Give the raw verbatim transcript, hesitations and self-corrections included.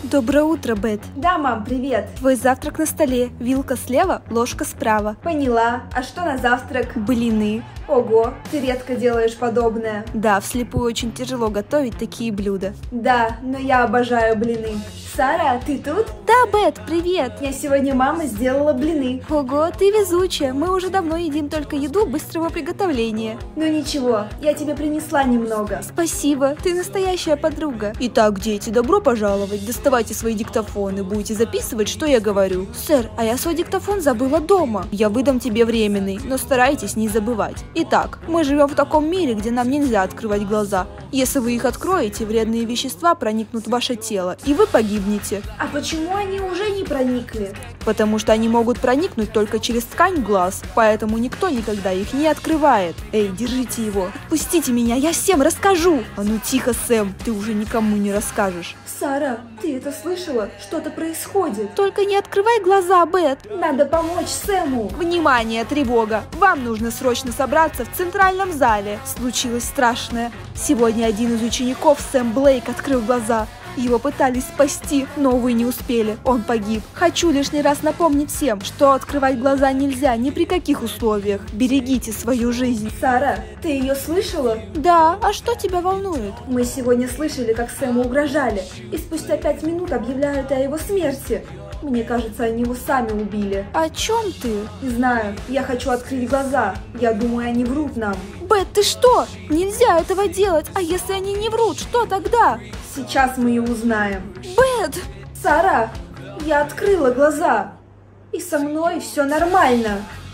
Доброе утро, Бет. Да, мам, привет. Твой завтрак на столе. Вилка слева, ложка справа. Поняла. А что на завтрак? Блины. Ого, ты редко делаешь подобное. Да, вслепую очень тяжело готовить такие блюда. Да, но я обожаю блины. Сара, ты тут? Да, Бет, привет. Я сегодня мама сделала блины. Ого, ты везучая. Мы уже давно едим только еду быстрого приготовления. Ну ничего, я тебе принесла немного. Спасибо, ты настоящая подруга. Итак, дети, добро пожаловать. Доставайте свои диктофоны, будете записывать, что я говорю. Сэр, а я свой диктофон забыла дома. Я выдам тебе временный, но старайтесь не забывать. Итак, мы живем в таком мире, где нам нельзя открывать глаза. Если вы их откроете, вредные вещества проникнут в ваше тело, и вы погибнете. А почему они уже не проникли? Потому что они могут проникнуть только через ткань глаз, поэтому никто никогда их не открывает. Эй, держите его. Отпустите меня, я всем расскажу. А ну тихо, Сэм, ты уже никому не расскажешь. Сара, ты это слышала? Что-то происходит. Только не открывай глаза, Бет. Надо помочь Сэму. Внимание, тревога! Вам нужно срочно собраться в центральном зале. Случилось страшное. Сегодня один из учеников, Сэм Блейк, открыл глаза. Его пытались спасти, но, увы, не успели. Он погиб. Хочу лишний раз напомнить всем, что открывать глаза нельзя ни при каких условиях. Берегите свою жизнь. Сара, ты ее слышала? Да, а что тебя волнует? Мы сегодня слышали, как Сэму угрожали, и спустя пять минут объявляют о его смерти. Мне кажется, они его сами убили. О чем ты? Не знаю, я хочу открыть глаза. Я думаю, они врут нам. Бет, ты что? Нельзя этого делать. А если они не врут, что тогда? Сейчас мы и узнаем. Бет! Сара, я открыла глаза. И со мной все нормально.